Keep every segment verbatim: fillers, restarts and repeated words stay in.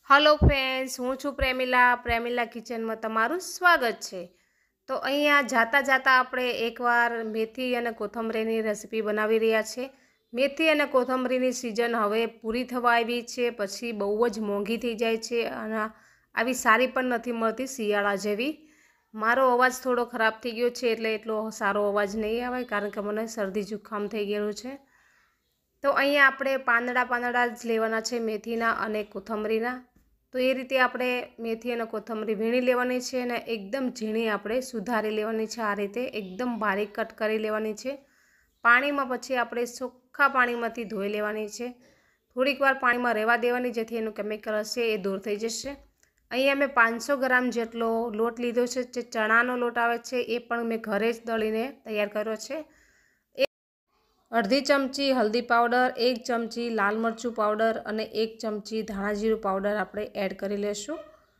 Hello friends, हूँ छूँ Premila Premila kitchen में तमारू स्वागत है। तो अहींया जाता जाता आपणे एकवार मेथी अने कोथमरीनी रेसिपी बनावी रह्या छे। मेथी अने कोथमरीनी सीजन हवे पूरी थवा आवी छे, पछी बहु ज मोंघी थई जाय छे अने आवी सारी पण नथी मळती शियाळा जेवी। मारो अवाज थोड़ो खराब थई गयो छे એટલે એટલો સારો અવાજ नहीं आवे कारण के મને શરદી जुखाम थई गયેલું છે। तो अहींया आपणे પાંદડા પાંદડા ज लेवाना छे मेथीना अने कोथमरीना। तो ये रीते आपणे मेथी अने कोथमरी वीणी लेवानी छे अने एकदम झीणी आपणे सुधारी लेवानी छे। आ रीते एकदम बारीक कट करी लेवानी छे। पाणीमां पछी आपणे ચોખ્ખા पाणीमांथी धोई लेवानी छे। थोड़ीक वार पाणीमां रहेवा देवानी जेथी एनुं केमिकल हशे ए दूर थई जशे। अहींया मैं पांच सौ ग्राम जेटलो लोट लीधो छे, जे चणानो लोट आवे छे ए पण मैं घरे ज दळीने तैयार कर्यो छे। अर्धी चमची हल्दी पाउडर, एक चमची लाल मरचुं पाउडर और एक चमची धाणा जीरुं पाउडर आपणे एड करी लेशुं।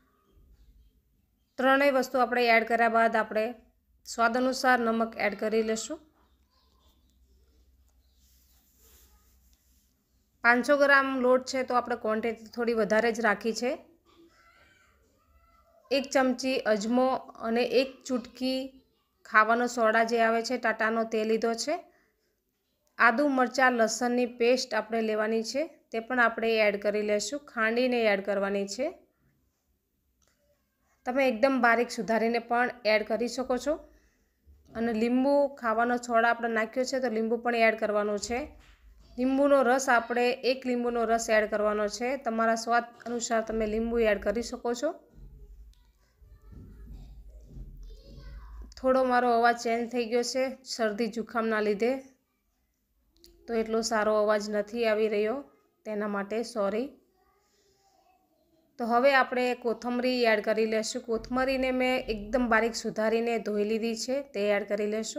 त्रणेय वस्तु आपणे एड कर्या बाद आपणे स्वाद अनुसार नमक एड करी लेशुं। पांच सौ ग्राम लोट छे तो आपणे क्वॉन्टिटी थोड़ी वधारे ज राखी छे। एक चमची अजमो और एक चूटकी खावानो सोडा जे आवे छे टाटानो ते लीधो छे। आदू मरचा लसणनी पेस्ट आपणे लेवानी छे, ते पण आपणे एड करी लेशुं। खांडीने एड करवानी छे। तमे एकदम बारीक सुधारीने पण एड करी शको छो। अने લીંબુ खावानो सोडा आपणे नाख्यो छे तो લીંબુ पण एड करवानुं छे। લીંબુनो रस आपणे एक લીંબુनो रस एड करवानो छे। तमारा स्वाद अनुसार तमे લીંબુ एड करी शको छो। थोड़ो मारो अवाज चेन्ज थई गयो छे शरदी जुखामना लीधे, तो एटलो सारो अवाज नहीं आवी रह्यो, तेना माटे सॉरी। तो हवे आपणे कोथमरी एड करी लेशुं। कोथमरीने मैं एकदम बारीक सुधारीने धोई लीधी छे, ते एड करी लेशुं।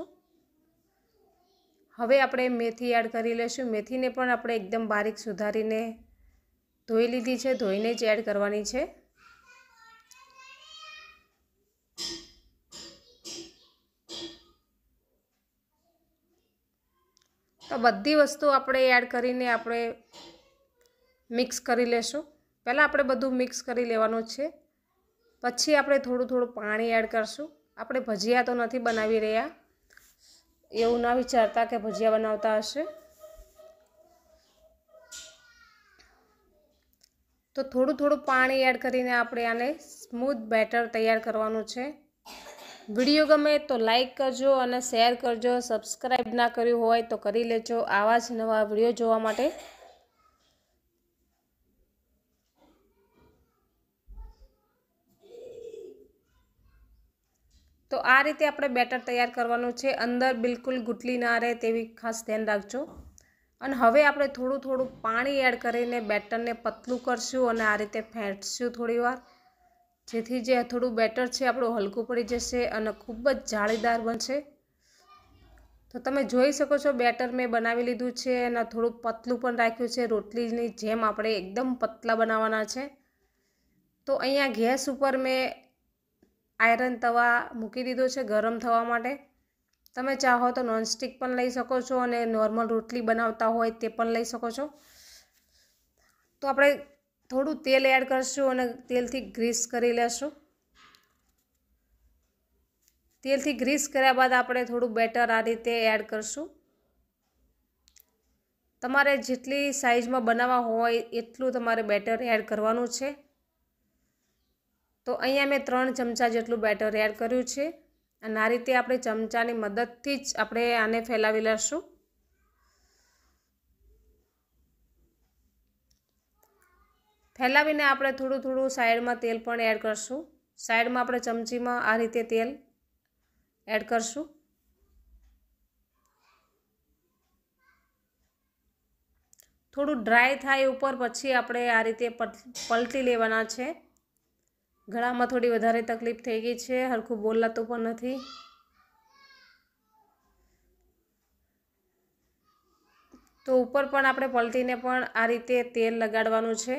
हवे आपणे मेथी एड करी लेशुं। मेथीने पण आपणे एकदम बारीक सुधारीने धोई लीधी छे, धोईने ज एड करवानी छे। तो बधी वस्तु आपणे एड करीने आपणे मिक्स करी लेशुं। पहला आपणे बधुं मिक्स करी लेवानुं छे, पछी आपणे थोडुं थोडुं पाणी एड करशुं। आपणे भजिया तो नथी बनावी रह्या, एवुं ना विचारता के भजिया बनावता हशे। तो थोडुं थोडुं पाणी एड करीने आपणे आने स्मूथ बेटर तैयार करवानुं छे। विडियो गमे तो लाइक करजो और शेर करजो। सब्सक्राइब ना कर्युं होय तो करी लेजो आवा ज नवा विडियो जोवा माटे। तो आ रीते आपणे बेटर तैयार करवानुं छे। अंदर बिल्कुल गुटली ना रहे तेवी खास ध्यान राखजो। अने हवे आपणे थोडुं थोडुं पाणी एड करीने बेटरने पतलुं करशुं अने आ रीते फेंटशुं थोड़ी वार, जेथी जे थोड़ुं बेटर छे आपणुं हलकું पड़ी जशे अने खूब ज जाळीदार बनशे। तो तमे जोई शको छो बेटर मैं बनावी लीधुं छे अने थोड़ुं पतलुं पण राख्युं छे। रोटलीनी जेम आपणे एकदम पतला बनाववाना छे। तो अहींया गैस उपर मैं आयरन तवा मूकी दीधो छे गरम थवा माटे। तमे चाहो तो नॉनस्टिक पण लई शको छो अने नॉर्मल रोटली बनावता होय ते पण लई शको छो। तो आपणे थोड़ुं तेल एड करशुं अने तेलथी ग्रीस करी लेशुं। तेलथी ग्रीस कर्या बाद आपणे थोड़ुं बेटर आ रीते एड करशुं। तमारे जेटली साइजमां बनाववा होय एटલું तमारे बेटर एड करवानुं छे। तो अहींया मैं त्रण चमचा जेटલું बेटर एड कर्युं छे अने आ रीते आपणे चमचानी मददथी ज आपणे आने फैलावी लेशुं। फैलावीने आपणे थोड़ुं थोड़ुं साइडमां तेल पण एड करशुं। साइडमां आपणे चमचीमां आ रीते तेल एड करशुं। थोड़ुं ड्राय थाय उपर पछी आपणे आ रीते पलटी लेवाना छे। गळामां थोड़ी वधारे तकलीफ थई गई छे, हरखुं बोलातुं पण नथी। तो उपर पण आपणे पलटीने पण आ रीते तेल लगाडवानुं छे।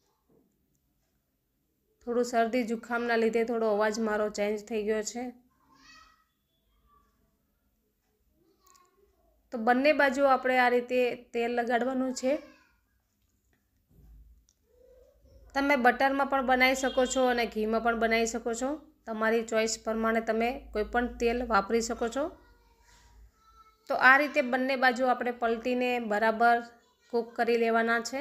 थोड़ुं शरदी जुखामना लीधे थोड़ो अवाज मारो चेन्ज थई गयो छे। तो बंने बाजू आपणे आ रीते तेल लगाडवानुं छे। તમે બટરમાં પણ બનાવી શકો છો અને ઘીમાં પણ બનાવી શકો છો, તમારી ચોઈસ પ્રમાણે તમે કોઈ પણ તેલ વાપરી શકો છો। તો આ રીતે બંને બાજુ આપણે પલટીને બરાબર કૂક કરી લેવાના છે।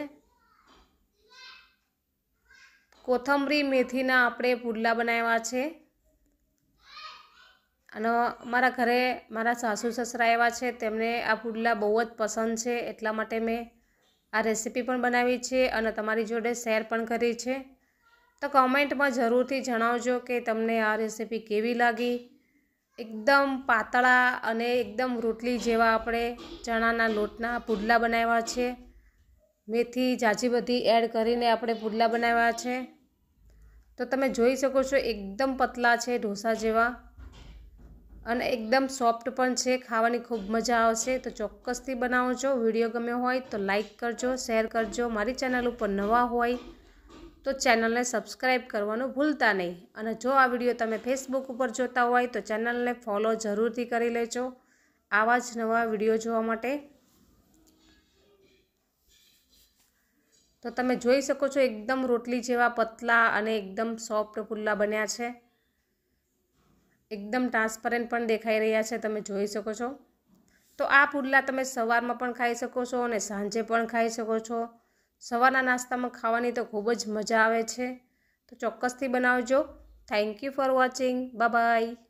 કોથમરી મેથીના આપણે પુડલા બનાવ્યા છે અને મારા ઘરે મારા સાસુ સસરા આવ્યા છે, તેમને આ પુડલા બહુ જ પસંદ છે, એટલા માટે મેં આ રેસીપી પણ બનાવી છે અને તમારી જોડે શેર પણ કરી છે। તો કમેન્ટમાં જરૂરથી જણાવજો કે તમને આ રેસીપી કેવી લાગી। એકદમ પાતળા અને એકદમ રોટલી જેવા આપણે ચણાના લોટના પુડલા બનાવ્યા છે, મેથી ઝાઝી બધી એડ કરીને આપણે પુડલા બનાવ્યા છે। તો તમે જોઈ શકો છો એકદમ પતલા છે ઢોસા જેવા અને એકદમ સોફ્ટ પણ છે, ખાવાની ખૂબ મજા આવશે। તો ચોક્કસથી બનાવજો। વિડીયો ગમ્યો હોય તો લાઈક કરજો, શેર કરજો। મારી ચેનલ ઉપર નવા હોય તો ચેનલને સબસ્ક્રાઈબ કરવાનું ભૂલતા નહીં અને જો આ વિડીયો તમે ફેસબુક ઉપર જોતા હોય તો ચેનલને ફોલો જરૂરથી કરી લેજો આવા જ નવા વિડીયો જોવા માટે। તો તમે જોઈ શકો છો એકદમ રોટલી જેવા પતલા અને એકદમ સોફ્ટ પુડલા બન્યા છે, એકદમ ટ્રાન્સપરન્ટ પણ દેખાઈ રહ્યા છે, તમે જોઈ શકો છો। તો આ પુડલા તમે સવારમાં પણ ખાઈ શકો છો અને સાંજે પણ ખાઈ શકો છો। સવારના નાસ્તામાં ખાવાની તો ખૂબ જ મજા આવે છે। તો ચોક્કસથી બનાવજો। Thank you for watching. Bye by.